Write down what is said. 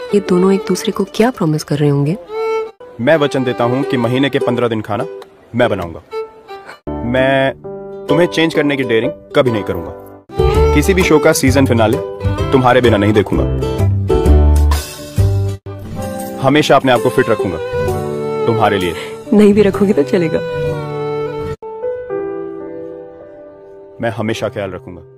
ये दोनों एक दूसरे को क्या प्रॉमिस कर रहे होंगे? मैं वचन देता हूँ कि महीने के 15 दिन खाना मैं बनाऊंगा। मैं तुम्हें चेंज करने की डेयरिंग कभी नहीं करूंगा। किसी भी शो का सीजन फिनाले तुम्हारे बिना नहीं देखूंगा। हमेशा अपने आप को फिट रखूंगा तुम्हारे लिए। नहीं भी रखोगे तो चलेगा। मैं हमेशा ख्याल रखूंगा।